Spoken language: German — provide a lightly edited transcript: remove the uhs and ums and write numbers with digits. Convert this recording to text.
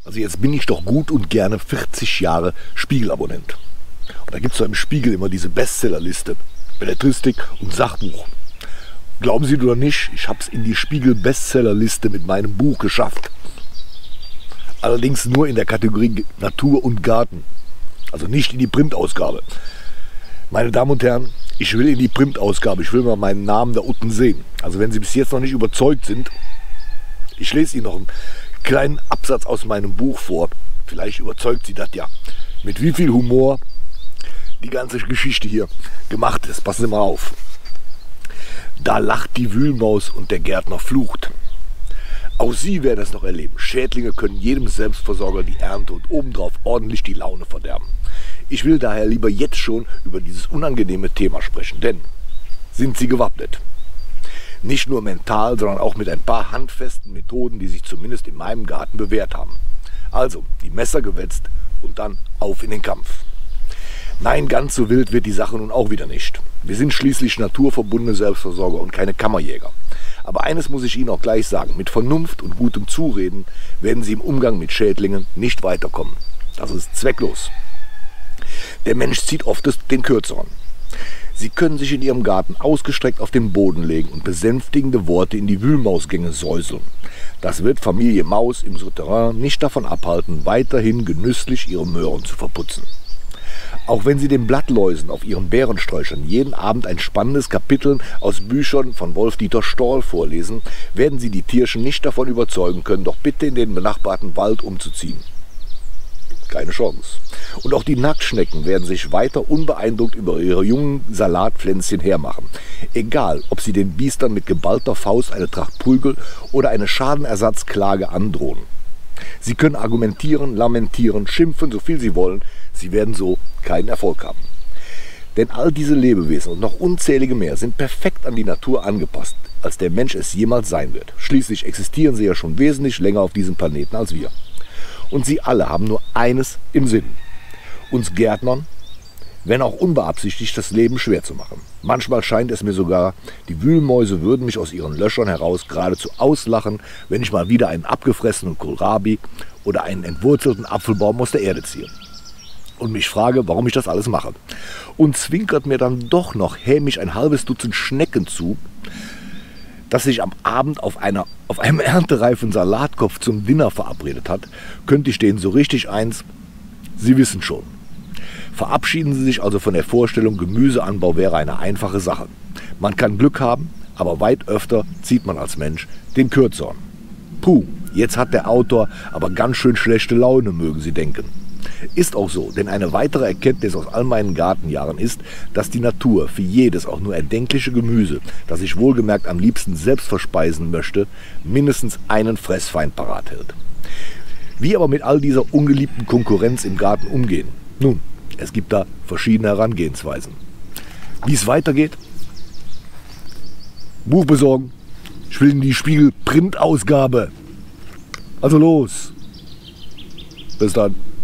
Also jetzt bin ich doch gut und gerne 40 Jahre Spiegel-Abonnent. Und da gibt es doch im Spiegel immer diese Bestsellerliste, Belletristik und Sachbuch. Glauben Sie oder nicht, ich habe es in die Spiegel-Bestsellerliste mit meinem Buch geschafft. Allerdings nur in der Kategorie Natur und Garten. Also nicht in die Printausgabe. Meine Damen und Herren, ich will in die Printausgabe. Ich will mal meinen Namen da unten sehen. Also wenn Sie bis jetzt noch nicht überzeugt sind, ich lese Ihnen noch einen kleinen Absatz aus meinem Buch vor. Vielleicht überzeugt Sie das ja. Mit wie viel Humor die ganze Geschichte hier gemacht ist. Passen Sie mal auf. Da lacht die Wühlmaus und der Gärtner flucht. Auch Sie werden es noch erleben. Schädlinge können jedem Selbstversorger die Ernte und obendrauf ordentlich die Laune verderben. Ich will daher lieber jetzt schon über dieses unangenehme Thema sprechen, denn sind Sie gewappnet? Nicht nur mental, sondern auch mit ein paar handfesten Methoden, die sich zumindest in meinem Garten bewährt haben. Also, die Messer gewetzt und dann auf in den Kampf. Nein, ganz so wild wird die Sache nun auch wieder nicht. Wir sind schließlich naturverbundene Selbstversorger und keine Kammerjäger. Aber eines muss ich Ihnen auch gleich sagen, mit Vernunft und gutem Zureden werden Sie im Umgang mit Schädlingen nicht weiterkommen. Das ist zwecklos. Der Mensch zieht oft den Kürzeren. Sie können sich in Ihrem Garten ausgestreckt auf den Boden legen und besänftigende Worte in die Wühlmausgänge säuseln. Das wird Familie Maus im Souterrain nicht davon abhalten, weiterhin genüsslich ihre Möhren zu verputzen. Auch wenn Sie den Blattläusen auf Ihren Beerensträuchern jeden Abend ein spannendes Kapitel aus Büchern von Wolf-Dieter Storl vorlesen, werden Sie die Tierchen nicht davon überzeugen können, doch bitte in den benachbarten Wald umzuziehen. Keine Chance. Und auch die Nacktschnecken werden sich weiter unbeeindruckt über ihre jungen Salatpflänzchen hermachen. Egal, ob sie den Biestern mit geballter Faust eine Tracht Prügel oder eine Schadenersatzklage androhen. Sie können argumentieren, lamentieren, schimpfen, so viel sie wollen. Sie werden so keinen Erfolg haben. Denn all diese Lebewesen und noch unzählige mehr sind perfekt an die Natur angepasst, als der Mensch es jemals sein wird. Schließlich existieren sie ja schon wesentlich länger auf diesem Planeten als wir. Und sie alle haben nur eines im Sinn: uns Gärtnern, wenn auch unbeabsichtigt, das Leben schwer zu machen. Manchmal scheint es mir sogar, die Wühlmäuse würden mich aus ihren Löchern heraus geradezu auslachen, wenn ich mal wieder einen abgefressenen Kohlrabi oder einen entwurzelten Apfelbaum aus der Erde ziehe. Und mich frage, warum ich das alles mache. Und zwinkert mir dann doch noch hämisch ein halbes Dutzend Schnecken zu, das sich am Abend auf einem erntereifen Salatkopf zum Dinner verabredet hat, könnte ich denen so richtig eins: Sie wissen schon. Verabschieden Sie sich also von der Vorstellung, Gemüseanbau wäre eine einfache Sache. Man kann Glück haben, aber weit öfter zieht man als Mensch den Kürzeren. Puh, jetzt hat der Autor aber ganz schön schlechte Laune, mögen Sie denken. Ist auch so, denn eine weitere Erkenntnis aus all meinen Gartenjahren ist, dass die Natur für jedes auch nur erdenkliche Gemüse, das ich wohlgemerkt am liebsten selbst verspeisen möchte, mindestens einen Fressfeind parat hält. Wie aber mit all dieser ungeliebten Konkurrenz im Garten umgehen? Nun, es gibt da verschiedene Herangehensweisen. Wie es weitergeht? Buch besorgen. Ich will in die Spiegel-Printausgabe. Also los. Bis dann.